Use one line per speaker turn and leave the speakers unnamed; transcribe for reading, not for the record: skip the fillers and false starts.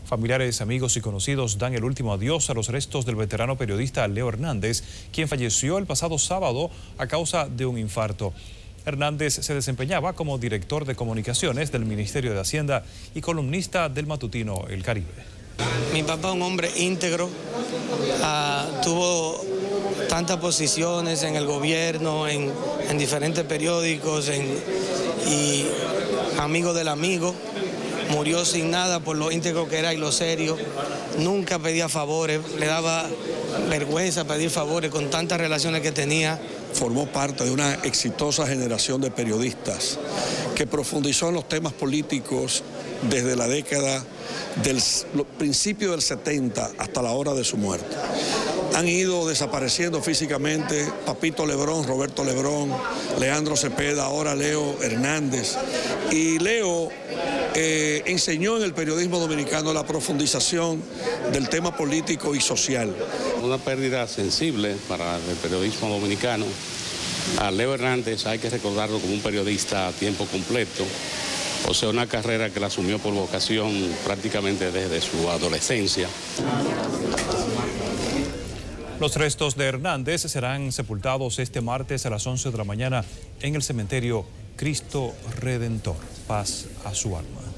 Familiares, amigos y conocidos dan el último adiós a los restos del veterano periodista Leo Hernández, quien falleció el pasado sábado a causa de un infarto. Hernández se desempeñaba como director de comunicaciones del Ministerio de Hacienda y columnista del matutino El Caribe.
Mi papá, un hombre íntegro, tuvo tantas posiciones en el gobierno, en diferentes periódicos y amigo del amigo. Murió sin nada por lo íntegro que era y lo serio. Nunca pedía favores, le daba vergüenza pedir favores con tantas relaciones que tenía.
Formó parte de una exitosa generación de periodistas que profundizó en los temas políticos desde la década del principio del 70 hasta la hora de su muerte. Han ido desapareciendo físicamente Papito Lebrón, Roberto Lebrón, Leandro Cepeda, ahora Leo Hernández. Y Leo enseñó en el periodismo dominicano la profundización del tema político y social.
Una pérdida sensible para el periodismo dominicano. A Leo Hernández hay que recordarlo como un periodista a tiempo completo, o sea, una carrera que la asumió por vocación prácticamente desde su adolescencia.
Los restos de Hernández serán sepultados este martes a las 11 de la mañana en el cementerio Cristo Redentor. Paz a su alma.